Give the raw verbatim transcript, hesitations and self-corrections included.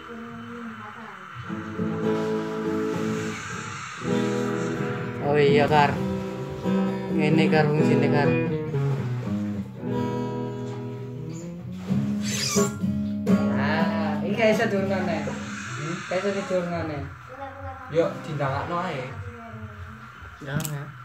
Oh iya Kar. Ini Kar fungsine Kar. Nah, ini kayak iso durungane. Hmm? Kayak iso durungane. Yuk, dindangakno ae. Jangan.